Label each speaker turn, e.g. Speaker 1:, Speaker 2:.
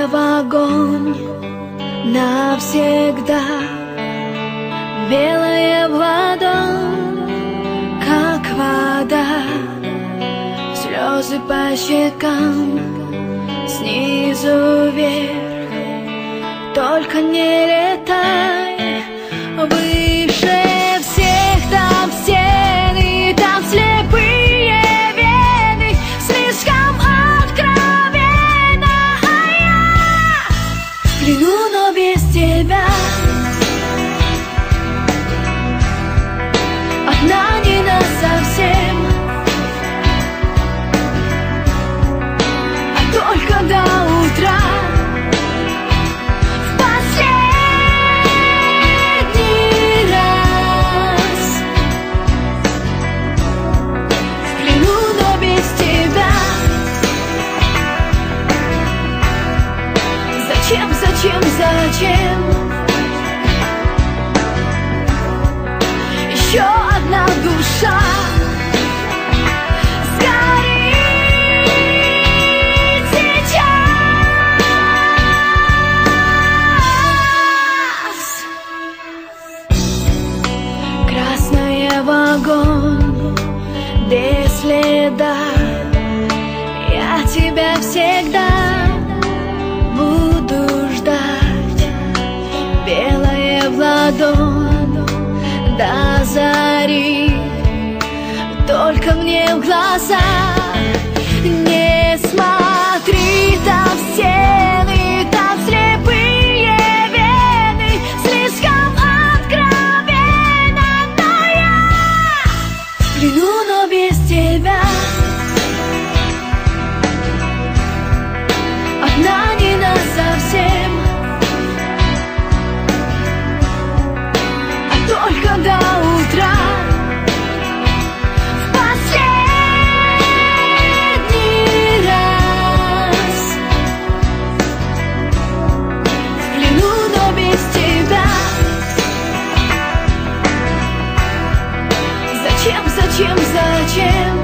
Speaker 1: Красная в огонь навсегда, белая в ладонь, как вода, слезы по щекам, снизу вверх. Только не летай выше всех, там стены, там слепые вены, слишком откровенно. А я взгляну, но без тебя, одна не насовсем, а только до утра. Зачем? Еще одна душа сгорит сейчас. Красная в огонь без следа, я тебя всегда буду ждать, белая в ладонь до зари. Только мне в глаза не смотри, там стены, там слепые вены, слишком откровенно. Но я взгляну, но без тебя, одна не насовсем, а только до утра. В последний раз взгляну, но без тебя. Зачем?